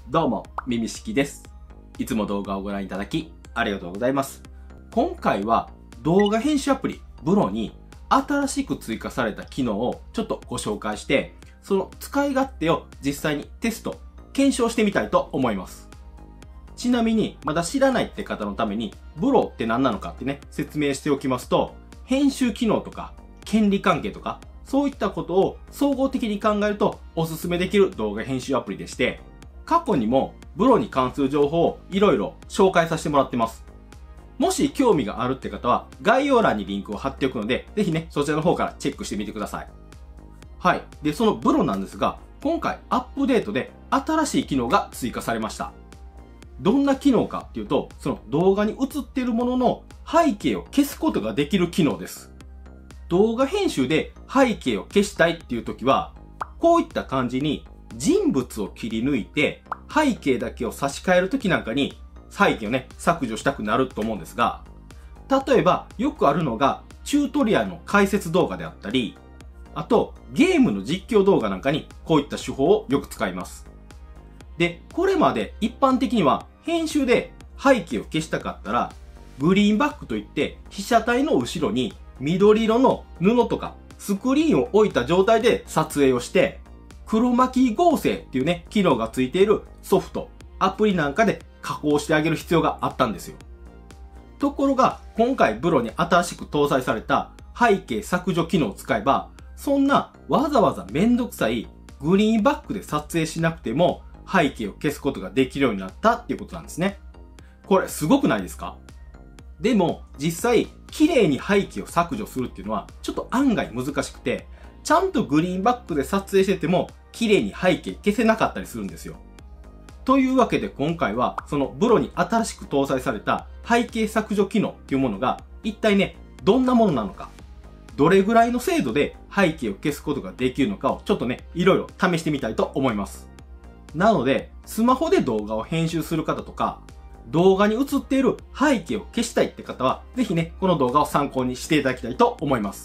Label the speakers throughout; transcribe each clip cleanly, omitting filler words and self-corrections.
Speaker 1: どうも、みみしきです。いつも動画をご覧いただき、ありがとうございます。今回は動画編集アプリ、ブロに新しく追加された機能をちょっとご紹介して、その使い勝手を実際にテスト、検証してみたいと思います。ちなみに、まだ知らないって方のために、ブロって何なのかってね、説明しておきますと、編集機能とか、権利関係とか、そういったことを総合的に考えるとおすすめできる動画編集アプリでして、過去にもブロに関する情報をいろいろ紹介させてもらってます。もし興味があるって方は概要欄にリンクを貼っておくので、ぜひね、そちらの方からチェックしてみてください。はい。で、そのブロなんですが、今回アップデートで新しい機能が追加されました。どんな機能かっていうと、その動画に映っているものの背景を消すことができる機能です。動画編集で背景を消したいっていう時は、こういった感じに人物を切り抜いて背景だけを差し替える時なんかに背景をね、削除したくなると思うんですが、例えばよくあるのがチュートリアルの解説動画であったり、あとゲームの実況動画なんかにこういった手法をよく使います。で、これまで一般的には編集で背景を消したかったら、グリーンバックといって被写体の後ろに緑色の布とかスクリーンを置いた状態で撮影をして、黒巻き合成っていうね、機能がついているソフト、アプリなんかで加工してあげる必要があったんですよ。ところが、今回ブロに新しく搭載された背景削除機能を使えば、そんなわざわざめんどくさいグリーンバックで撮影しなくても背景を消すことができるようになったっていうことなんですね。これすごくないですか？でも、実際、綺麗に背景を削除するっていうのは、ちょっと案外難しくて、ちゃんとグリーンバックで撮影してても、綺麗に背景消せなかったりするんですよ。というわけで今回は、そのブロに新しく搭載された背景削除機能っていうものが、一体ね、どんなものなのか、どれぐらいの精度で背景を消すことができるのかを、ちょっとね、いろいろ試してみたいと思います。なので、スマホで動画を編集する方とか、動画に映っている背景を消したいって方は、ぜひね、この動画を参考にしていただきたいと思います。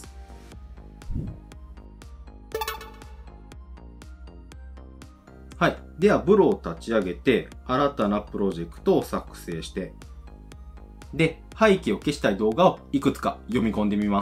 Speaker 1: はい。では、ブロを立ち上げて、新たなプロジェクトを作成して、で、背景を消したい動画をいくつか読み込んでみます。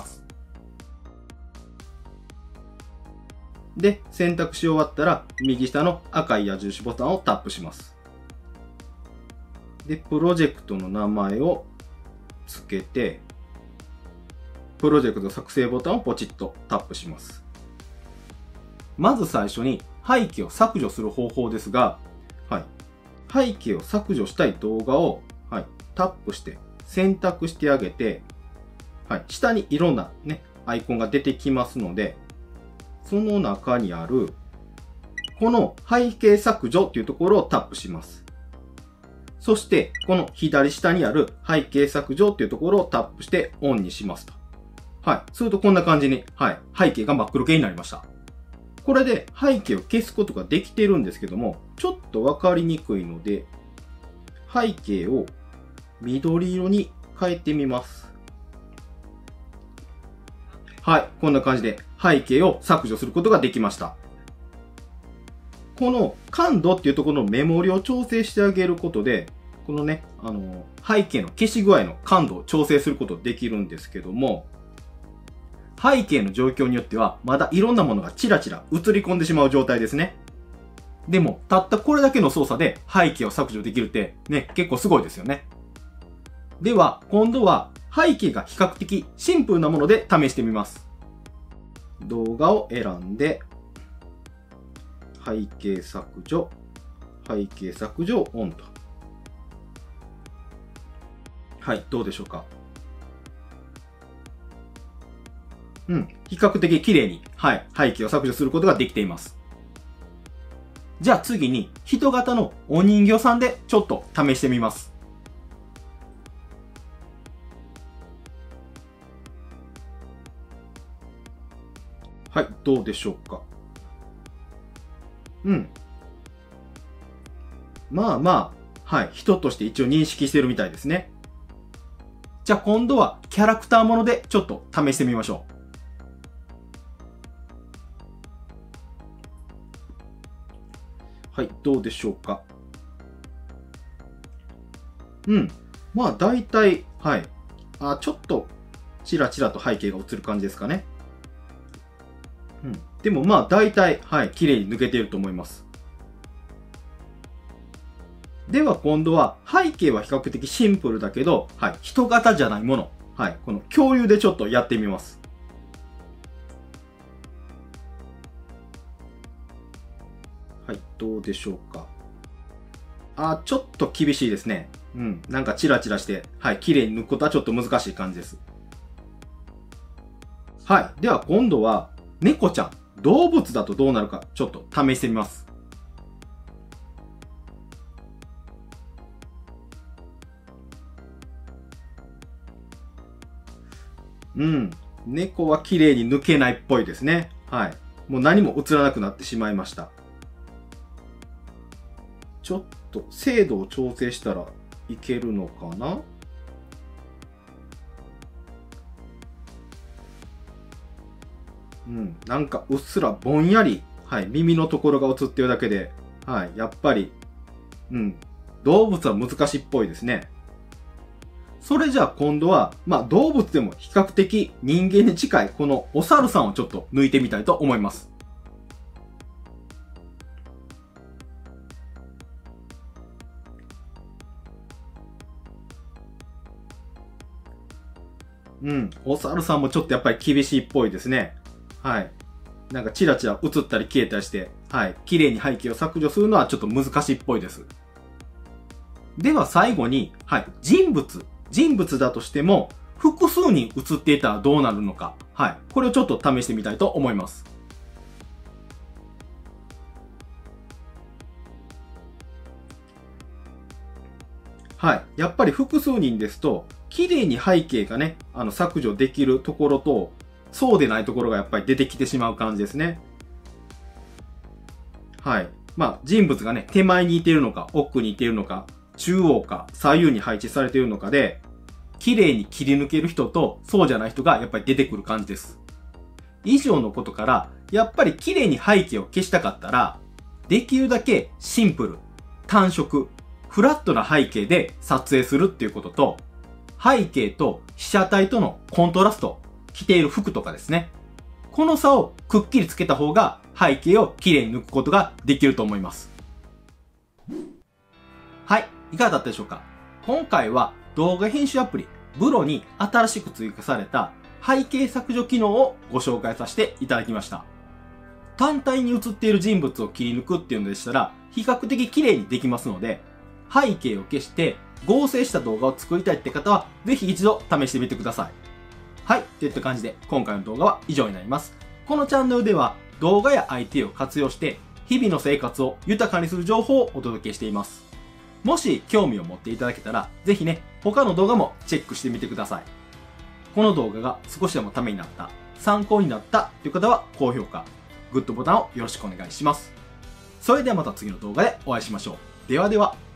Speaker 1: で、選択し終わったら、右下の赤い矢印ボタンをタップします。で、プロジェクトの名前を付けて、プロジェクト作成ボタンをポチッとタップします。まず最初に背景を削除する方法ですが、はい。背景を削除したい動画を、はい、タップして選択してあげて、はい、下にいろんなね、アイコンが出てきますので、その中にある、この背景削除というところをタップします。そして、この左下にある背景削除っていうところをタップしてオンにしますと。はい。するとこんな感じに、はい。背景が真っ黒系になりました。これで背景を消すことができているんですけども、ちょっとわかりにくいので、背景を緑色に変えてみます。はい。こんな感じで背景を削除することができました。この感度っていうところのメモリを調整してあげることで、このね、背景の消し具合の感度を調整することできるんですけども、背景の状況によっては、まだいろんなものがチラチラ映り込んでしまう状態ですね。でも、たったこれだけの操作で背景を削除できるって、ね、結構すごいですよね。では、今度は背景が比較的シンプルなもので試してみます。動画を選んで、背景削除、背景削除オンと。はい、どうでしょうか。比較的綺麗に、はい、背景を削除することができています。じゃあ次に、人型のお人形さんでちょっと試してみます。はい、どうでしょうか。まあまあ、はい、人として一応認識してるみたいですね。じゃあ今度はキャラクターものでちょっと試してみましょう。はい、どうでしょうか。 うん。まあ大体、はい。ちょっとチラチラと背景が映る感じですかね。うん。でもまあ大体、はい、綺麗に抜けていると思います。では今度は背景は比較的シンプルだけど、はい、人型じゃないもの。はい、この共有でちょっとやってみます。はい、どうでしょうか。ちょっと厳しいですね。うん、なんかチラチラして、はい、綺麗に抜くことはちょっと難しい感じです。はい、では今度は猫ちゃん、動物だとどうなるか、ちょっと試してみます。うん。猫は綺麗に抜けないっぽいですね。はい。もう何も映らなくなってしまいました。ちょっと精度を調整したらいけるのかな。うん。なんかうっすらぼんやり、はい。耳のところが映ってるだけで、はい。やっぱり、うん。動物は難しいっぽいですね。それじゃあ今度は、まあ動物でも比較的人間に近いこのお猿さんをちょっと抜いてみたいと思います。うん。お猿さんもちょっとやっぱり厳しいっぽいですね。はい。なんかチラチラ映ったり消えたりして、はい。綺麗に背景を削除するのはちょっと難しいっぽいです。では最後に、はい。人物だとしても、複数人映っていたらどうなるのか。はい。これをちょっと試してみたいと思います。はい。やっぱり複数人ですと、綺麗に背景がね、削除できるところと、そうでないところがやっぱり出てきてしまう感じですね。はい。まあ、人物がね、手前にいているのか、奥にいているのか、中央か、左右に配置されているのかで、綺麗に切り抜ける人と、そうじゃない人がやっぱり出てくる感じです。以上のことから、やっぱり綺麗に背景を消したかったら、できるだけシンプル、単色、フラットな背景で撮影するっていうことと、背景と被写体とのコントラスト、着ている服とかですね。この差をくっきりつけた方が背景を綺麗に抜くことができると思います。はい、いかがだったでしょうか。今回は動画編集アプリブロに新しく追加された背景削除機能をご紹介させていただきました。単体に映っている人物を切り抜くっていうのでしたら比較的綺麗にできますので、背景を消して合成した動画を作りたいって方はぜひ一度試してみてください。はい、といった感じで今回の動画は以上になります。このチャンネルでは動画や IT を活用して日々の生活を豊かにする情報をお届けしています。もし興味を持っていただけたらぜひね、他の動画もチェックしてみてください。この動画が少しでもためになった、参考になったという方は高評価、グッドボタンをよろしくお願いします。それではまた次の動画でお会いしましょう。ではでは。